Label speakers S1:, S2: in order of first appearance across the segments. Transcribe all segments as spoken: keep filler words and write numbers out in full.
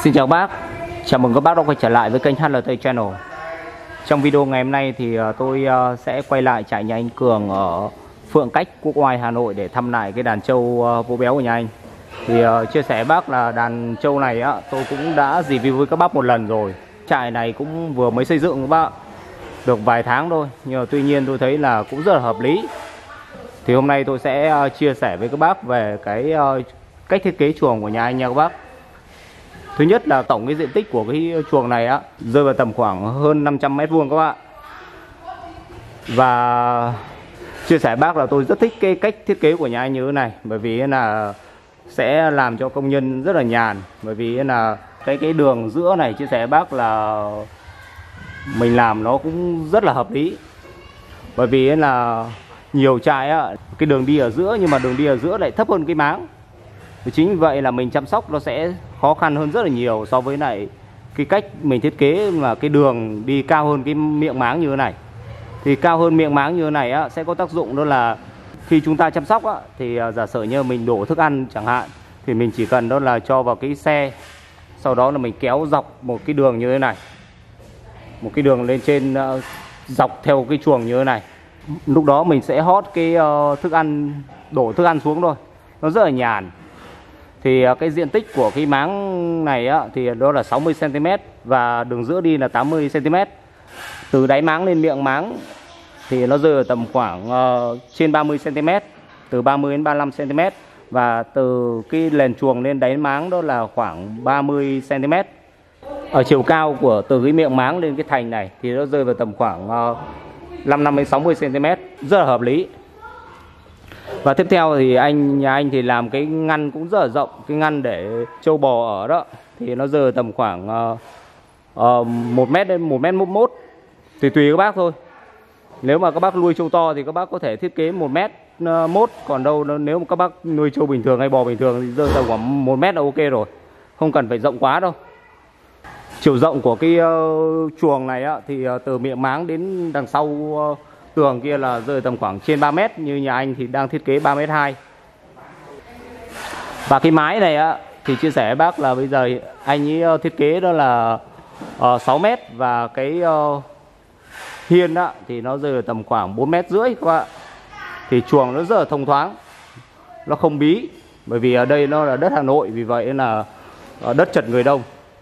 S1: Xin chào bác, chào mừng các bác đã quay trở lại với kênh hát lờ tê Channel. Trong video ngày hôm nay thì tôi sẽ quay lại trại nhà anh Cường ở Phượng Cách, Quốc Oai, Hà Nội để thăm lại cái đàn trâu vô béo của nhà anh. Thì chia sẻ bác là đàn trâu này á, tôi cũng đã review với các bác một lần rồi. Trại này cũng vừa mới xây dựng các bác, được vài tháng thôi, nhưng mà tuy nhiên tôi thấy là cũng rất là hợp lý. Thì hôm nay tôi sẽ chia sẻ với các bác về cái cách thiết kế chuồng của nhà anh nha các bác. Thứ nhất là tổng cái diện tích của cái chuồng này á rơi vào tầm khoảng hơn năm trăm mét vuông các bạn. Và chia sẻ bác là tôi rất thích cái cách thiết kế của nhà anh như thế này, bởi vì là sẽ làm cho công nhân rất là nhàn. Bởi vì là cái cái đường giữa này chia sẻ bác là mình làm nó cũng rất là hợp lý. Bởi vì là nhiều trại á, cái đường đi ở giữa nhưng mà đường đi ở giữa lại thấp hơn cái máng. Chính vì vậy là mình chăm sóc nó sẽ khó khăn hơn rất là nhiều so với lại cái cách mình thiết kế mà cái đường đi cao hơn cái miệng máng như thế này. Thì cao hơn miệng máng như thế này á, sẽ có tác dụng đó là khi chúng ta chăm sóc á, thì giả sử như mình đổ thức ăn chẳng hạn, thì mình chỉ cần đó là cho vào cái xe, sau đó là mình kéo dọc một cái đường như thế này, một cái đường lên trên uh, dọc theo cái chuồng như thế này. Lúc đó mình sẽ hót cái uh, thức ăn, đổ thức ăn xuống thôi, nó rất là nhàn. Thì cái diện tích của cái máng này á, thì đó là sáu mươi xăng ti mét và đường giữa đi là tám mươi xăng ti mét. Từ đáy máng lên miệng máng thì nó rơi ở tầm khoảng uh, trên ba mươi xăng ti mét, từ ba mươi đến ba mươi lăm xăng ti mét. Và từ cái nền chuồng lên đáy máng đó là khoảng ba mươi xăng ti mét. Ở chiều cao của từ cái miệng máng lên cái thành này thì nó rơi vào tầm khoảng uh, năm mươi lăm đến sáu mươi xăng ti mét, rất là hợp lý. Và tiếp theo thì anh nhà anh thì làm cái ngăn cũng rất là rộng, cái ngăn để trâu bò ở đó thì nó rơi tầm khoảng uh, uh, một mét đến một mét mốt, thì tùy các bác thôi. Nếu mà các bác nuôi trâu to thì các bác có thể thiết kế một mét mốt, còn đâu nếu mà các bác nuôi trâu bình thường hay bò bình thường thì rơi tầm khoảng một mét là ok rồi, không cần phải rộng quá đâu. Chiều rộng của cái uh, chuồng này á, thì uh, từ miệng máng đến đằng sau uh, tường kia là rơi tầm khoảng trên ba mét, như nhà anh thì đang thiết kế ba mét hai. Và cái mái này á thì chia sẻ với bác là bây giờ anh ấy thiết kế đó là uh, sáu mét, và cái uh, hiên á thì nó rơi tầm khoảng bốn mét rưỡi các bạn. Thì chuồng nó rất là thông thoáng, nó không bí, bởi vì ở đây nó là đất Hà Nội, vì vậy là uh, đất chật người đông.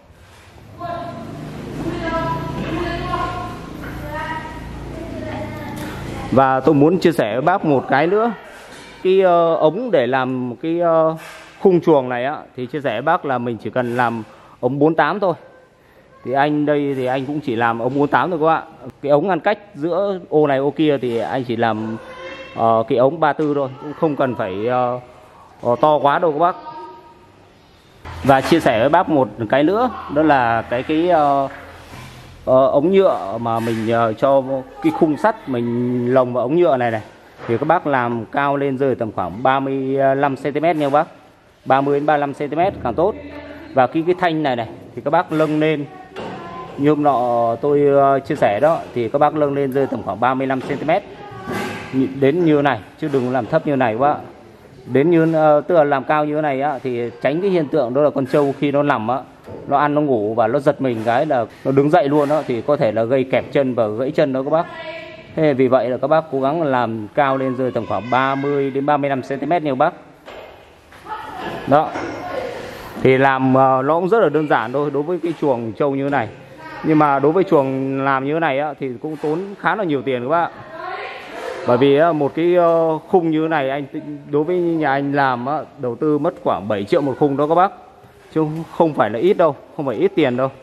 S1: Và tôi muốn chia sẻ với bác một cái nữa. Cái uh, ống để làm cái uh, khung chuồng này á, thì chia sẻ với bác là mình chỉ cần làm ống bốn tám thôi. Thì anh đây thì anh cũng chỉ làm ống bốn tám thôi các bạn. Cái ống ngăn cách giữa ô này ô kia thì anh chỉ làm uh, cái ống ba tư thôi, cũng không cần phải uh, uh, to quá đâu các bác. Và chia sẻ với bác một cái nữa, đó là cái cái uh, Ờ, ống nhựa mà mình uh, cho cái khung sắt mình lồng vào ống nhựa này này, thì các bác làm cao lên rơi tầm khoảng ba mươi lăm xăng ti mét nha các bác, ba mươi đến ba mươi lăm xăng ti mét càng tốt. Và cái cái thanh này này thì các bác nâng lên như hôm nọ tôi uh, chia sẻ đó, thì các bác nâng lên rơi tầm khoảng ba mươi lăm xăng ti mét đến như này, chứ đừng làm thấp như này quá. Đến như uh, tức là làm cao như thế này á, thì tránh cái hiện tượng đó là con trâu khi nó nằm á, nó ăn nó ngủ và nó giật mình cái là nó đứng dậy luôn đó, thì có thể là gây kẹp chân và gãy chân đó các bác. Thế vì vậy là các bác cố gắng làm cao lên rơi tầm khoảng ba mươi đến ba mươi lăm xăng ti mét nha các bác. Đó. Thì làm uh, nó cũng rất là đơn giản thôi đối với cái chuồng trâu như thế này. Nhưng mà đối với chuồng làm như thế này á, thì cũng tốn khá là nhiều tiền các bác. Bởi vì uh, một cái uh, khung như thế này anh đối với nhà anh làm uh, đầu tư mất khoảng bảy triệu một khung đó các bác. Chứ không phải là ít đâu, không phải ít tiền đâu.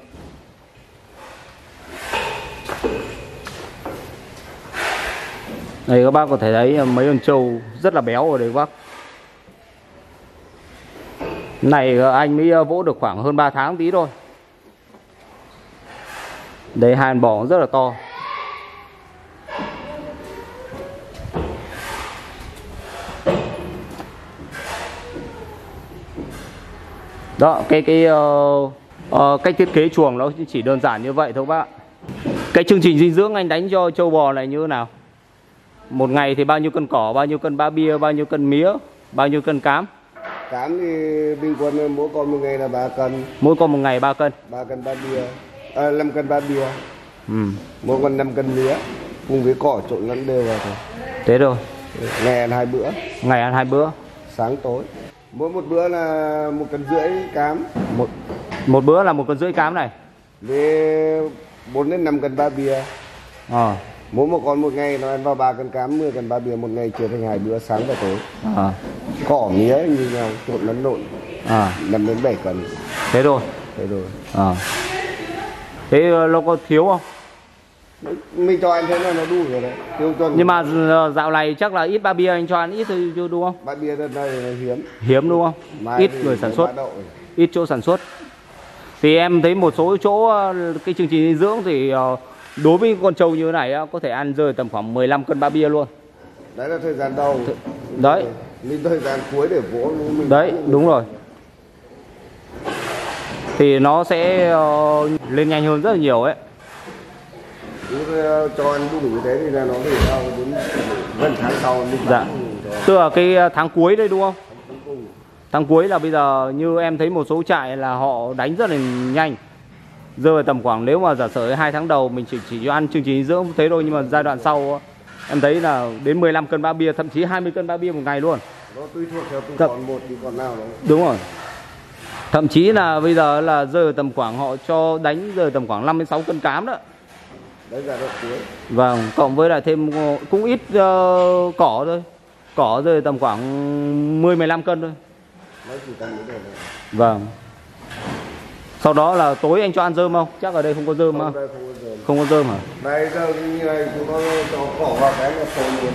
S1: Đây các bác có thể thấy mấy con trâu rất là béo ở đây các bác. Này anh mới vỗ được khoảng hơn ba tháng tí thôi. Đây hai con bò rất là to. Đó, cái cái uh, uh, cách thiết kế chuồng nó chỉ đơn giản như vậy thôi các bạn. Cái chương trình dinh dưỡng anh đánh cho trâu bò này như thế nào? Một ngày thì bao nhiêu cân cỏ, bao nhiêu cân bã bia, bao nhiêu cân mía, bao nhiêu cân cám.
S2: Cám thì bình quân mỗi con một ngày là ba cân.
S1: Mỗi con một ngày ba cân.
S2: ba cân ba bia. À, năm cân ba bia.
S1: Ừ.
S2: Mỗi con năm cân mía. Cùng với cỏ trộn lẫn đều vào thôi.
S1: Thế rồi.
S2: Ngày ăn hai bữa.
S1: Ngày ăn hai bữa.
S2: Sáng tối. Mỗi một bữa là một cân rưỡi cám.
S1: Một một bữa là một cân rưỡi cám này.
S2: Với bốn đến năm cân ba bia.
S1: Ờ.
S2: Mỗi một con một ngày nó ăn vào ba cân cám, mười cân ba bia một ngày, chia thành hai bữa sáng và tối.
S1: Ờ.
S2: Cỏ mía như nhau, trộn lẫn lộn.
S1: À.
S2: năm đến bảy cân.
S1: Thế rồi.
S2: Thế rồi.
S1: À. Thế nó có thiếu không?
S2: Mình cho anh thế là nó đủ rồi đấy. Tiêu chuẩn.
S1: Nhưng mà dạo này chắc là ít ba bia anh cho ăn ít thôi chứ đúng không?
S2: Ba bia đợt này là hiếm.
S1: Hiếm đúng không?
S2: Mai
S1: ít người sản xuất. Ít chỗ sản xuất. Thì em thấy một số chỗ cái chương trình dinh dưỡng thì đối với con trâu như thế này có thể ăn rơi tầm khoảng mười lăm cân ba bia luôn.
S2: Đấy là thời gian đầu.
S1: Đấy.
S2: Mình thời gian cuối để vỗ mình.
S1: Đấy, đúng rồi. Thì nó sẽ lên nhanh hơn rất là nhiều ấy.
S2: Cho ăn đủ như thế thì là nó phải sau đến gần tháng sau mình.
S1: Dạ. Tức là cái tháng cuối đây đúng không? Tháng cuối là bây giờ như em thấy một số trại là họ đánh rất là nhanh. Rơi tầm khoảng nếu mà giả sử hai tháng đầu mình chỉ chỉ cho ăn chương trình dinh dưỡng thế thôi, nhưng mà giai đoạn sau em thấy là đến mười lăm cân ba bia, thậm chí hai mươi cân ba bia một ngày luôn.
S2: Nó tùy thuộc theo từng
S1: Thật.
S2: con một thì con nào đó.
S1: Đúng rồi. Thậm chí là bây giờ là rơi tầm khoảng họ cho đánh rơi tầm khoảng năm đến sáu cân cám đó.
S2: Đấy là đoạn cuối.
S1: Vâng, cộng với lại thêm cũng ít uh, cỏ thôi. Cỏ rơi tầm khoảng mười mười lăm cân thôi.
S2: Nó chỉ cần cái này.
S1: Vâng. Sau đó là tối anh cho ăn rơm không? Chắc ở đây không có rơm không?
S2: Đây không có rơm.
S1: Không có rơm hả?
S2: Đây giờ như này chúng nó cho cỏ vào cái là phồng luôn.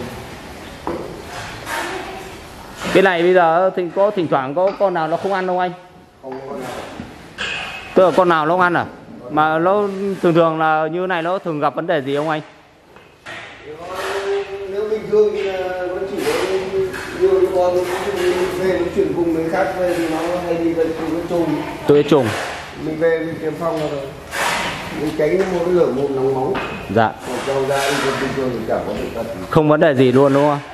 S1: Cái này bây giờ thì có thỉnh thoảng có con nào nó không ăn không anh?
S2: Không có con nào.
S1: Tức là con nào nó không ăn à? Mà nó thường thường là như này nó thường gặp vấn đề gì không anh?
S2: Nếu bình thường thì nó chỉ có nhiều con về nó chuyển vùng người khác về thì nó hay đi về tụi cái trùng.
S1: Tụi cái trùng.
S2: Mình về mình tiêm phong rồi. Mình tránh một cái lửa mồm nóng máu.
S1: Dạ.
S2: Còn trâu ra thì bình thường thì chẳng có bệnh tật.
S1: Không vấn đề gì luôn đúng không?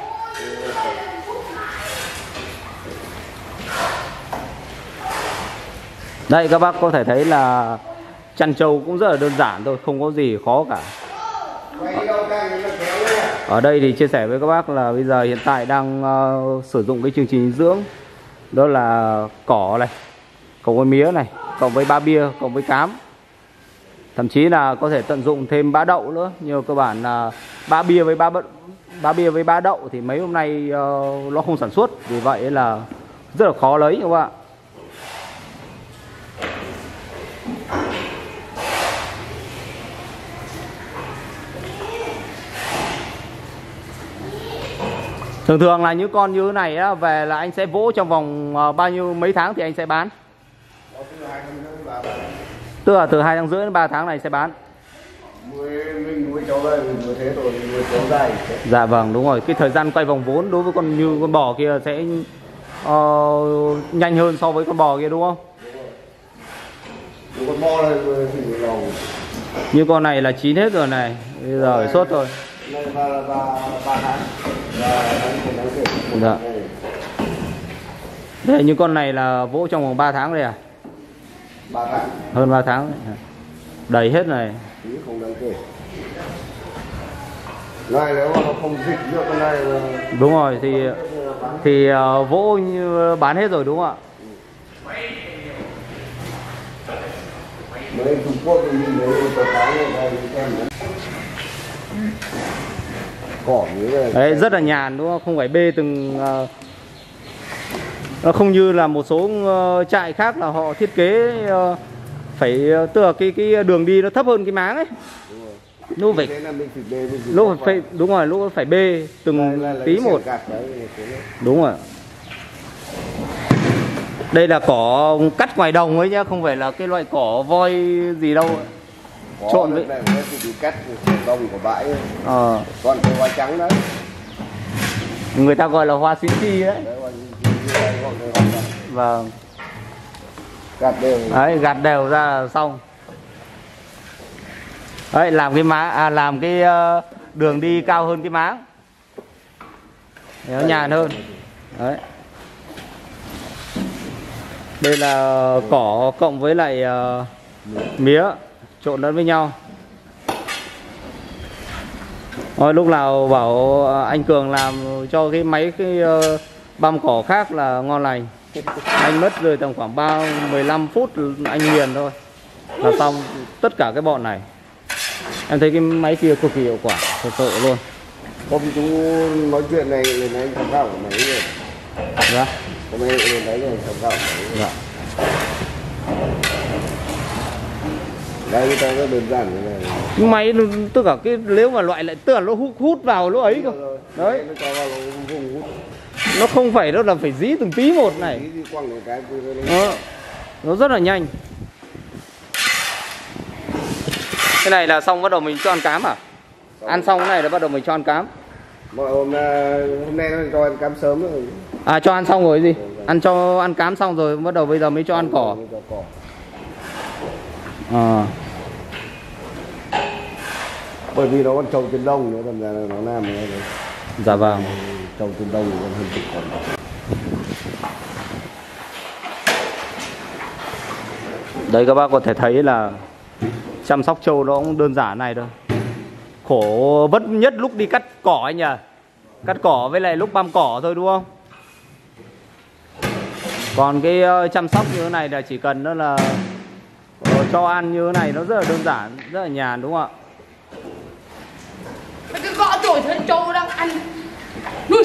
S1: Đây các bác có thể thấy là chăn trâu cũng rất là đơn giản thôi, không có gì khó cả. Ở đây thì chia sẻ với các bác là bây giờ hiện tại đang uh, sử dụng cái chương trình dinh dưỡng. Đó là cỏ này, cộng với mía này, cộng với ba bia, cộng với cám. Thậm chí là có thể tận dụng thêm bã đậu nữa. Nhưng cơ bản là ba bia với ba ba bia với ba đậu thì mấy hôm nay uh, nó không sản xuất, vì vậy là rất là khó lấy các bạn. Thường thường là những con như thế này á, về là anh sẽ vỗ trong vòng uh, bao nhiêu mấy tháng thì anh sẽ bán? Tức là từ hai tháng rưỡi đến ba tháng này sẽ bán.
S2: Mình nuôi cháu đây, mình nuôi thế rồi, mình nuôi cháu dài.
S1: Dạ vâng, đúng rồi. Cái thời gian quay vòng vốn đối với con như con bò kia sẽ uh, nhanh hơn so với con bò kia đúng không?
S2: Đúng rồi. Con bò này thì lâu.
S1: Như con này là chín hết rồi này, bây giờ phải xuất thôi.
S2: Này ba ba ba tháng. Và đáng kể.
S1: Dạ. Đây những con này là vỗ trong vòng ba tháng đây à?
S2: ba tháng.
S1: Hơn ba tháng đấy. Đầy hết này.
S2: Không đáng kể. Này nếu mà nó không dịch được con này mà...
S1: Đúng rồi thì thì uh, vỗ như bán hết rồi đúng không ạ?
S2: Mới Trung Quốc thì mình lấy một cái này xem nữa. Cỏ như này.
S1: Đấy rất là nhàn đúng không? Không phải bê từng uh, nó không như là một số uh, trại khác là họ thiết kế uh, phải uh, tức là cái cái đường đi nó thấp hơn cái máng ấy. Lúc phải lúc phải đúng rồi, lúc phải bê từng là, là tí một. Đúng rồi. Đây là cỏ cắt ngoài đồng ấy nhá, không phải là cái loại cỏ voi gì đâu.
S2: Có,
S1: trộn với
S2: bị cắt đồng của bãi.
S1: Ờ.
S2: Còn cái hoa trắng đấy.
S1: Người ta gọi là hoa xuyến chi đấy. Vâng.
S2: Gạt đều.
S1: Đấy, gạt đều ra là xong. Đấy, làm cái má à, làm cái uh, đường đi cao hơn cái máng. Nó nhàn hơn. Đấy. Đây là cỏ cộng với lại uh, mía trộn lẫn với nhau. Rồi lúc nào bảo anh Cường làm cho cái máy cái uh, băm cỏ khác là ngon lành. Anh mất rồi tầm khoảng ba mười lăm phút anh nghiền thôi là xong tất cả cái bọn này. Em thấy cái máy kia cực kỳ hiệu quả, thật sự luôn.
S2: Hôm chúng nói chuyện này lên anh tham khảo của máy rồi.
S1: Dạ.
S2: Hôm nay lên đấy rồi tham khảo của máy.
S1: Dạ.
S2: Đây người ta rất đơn giản như này.
S1: Cái máy tất cả cái nếu mà loại lại tức là nó hút hút vào lỗ ấy cơ. Đấy.
S2: Nó cho vào nó vùng hút.
S1: Nó không phải đâu là phải dí từng tí một này.
S2: Dí quăng một cái
S1: nó, nó rất là nhanh. Cái này là xong bắt đầu mình cho ăn cám à? Xong. Ăn xong cái này là bắt đầu mình cho ăn cám.
S2: Mọi hôm, hôm nay nó cho ăn cám sớm rồi.
S1: À cho ăn xong rồi gì? Ăn cho ăn cám xong rồi bắt đầu bây giờ mới cho ăn cỏ. À.
S2: Bởi vì nó còn trồng trên đông nữa, thành ra là nó làm này.
S1: Dạ vâng.
S2: Trồng trên đông còn hơn chục con.
S1: Đây các bác có thể thấy là chăm sóc trâu nó cũng đơn giản này thôi. Khổ vất nhất lúc đi cắt cỏ anh nhỉ. Cắt cỏ với lại lúc băm cỏ thôi đúng không? Còn cái chăm sóc như thế này là chỉ cần nó là cho ăn như thế này nó rất là đơn giản, rất là nhàn đúng không ạ?
S3: Mấy cái gõ tuổi thân trâu đang ăn. Lùi.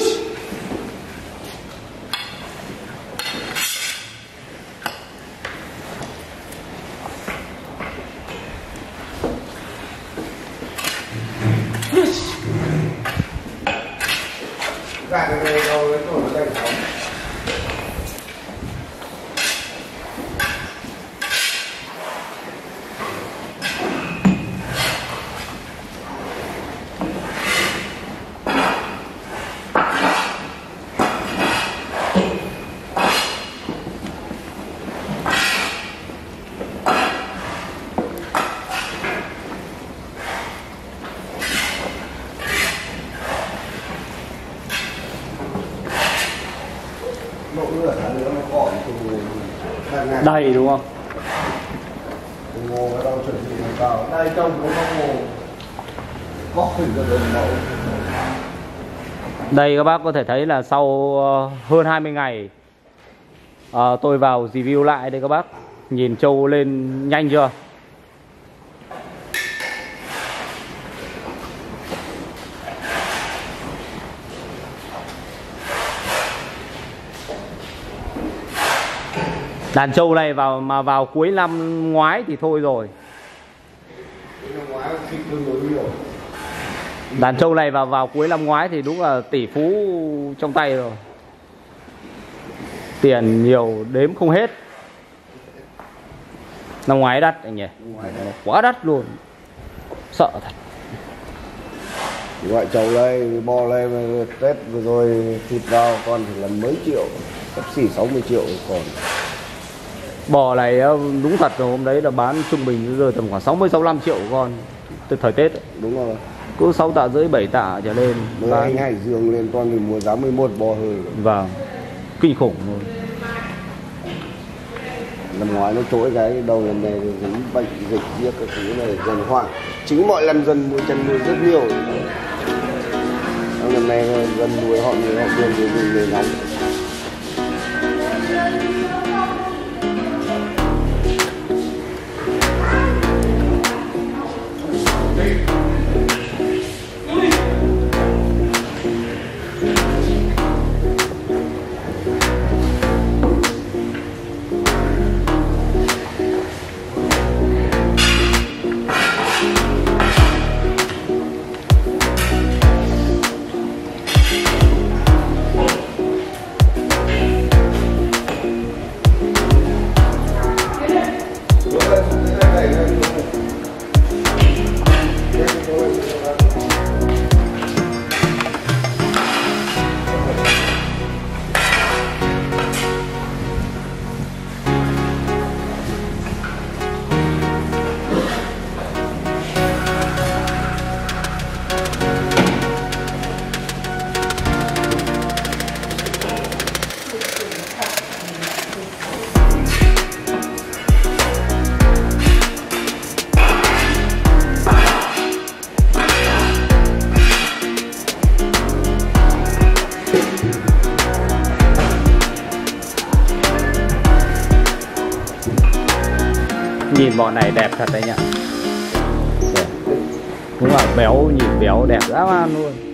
S2: Gạt cái này đâu cái tổ nó đánh không?
S1: Đầy đúng không?
S2: Ngô nó đang chuẩn bị vào. Đây trông có con ngô. Có hình ra đường mẫu.
S1: Đây các bác có thể thấy là sau hơn hai mươi ngày à, tôi vào review lại đây các bác. Nhìn trâu lên nhanh chưa? Đàn trâu này vào mà vào cuối năm ngoái thì thôi rồi. Đàn trâu này vào vào cuối năm ngoái thì đúng là tỷ phú trong tay rồi. Tiền nhiều đếm không hết. Năm ngoái đắt anh nhỉ? Quá đắt luôn. Sợ thật.
S2: Gọi trâu đây, bò lên Tết vừa rồi thịt vào con thì là mấy triệu, sắp xỉ sáu mươi triệu còn.
S1: Bò này đúng thật rồi, hôm đấy là bán trung bình giờ tầm khoảng sáu mươi sáu mươi lăm triệu con từ thời Tết ấy.
S2: Đúng rồi.
S1: Cứ sáu tạ rưỡi bảy tạ trở lên.
S2: Mới anh Hải Dương lên con mình mua giá mười một bò hơi.
S1: Vâng. Kinh khủng luôn.
S2: Năm ngoái nó trỗi cái đầu lần này dính bệnh dịch giết cái thứ này dần hoảng. Chính mọi lần dần nuôi chăn nuôi rất nhiều. Lần này dần nuôi họ người họ đường người người nóng.
S1: Nhìn bọn này đẹp thật đấy nhỉ. Đúng là béo, nhìn béo đẹp dã man luôn.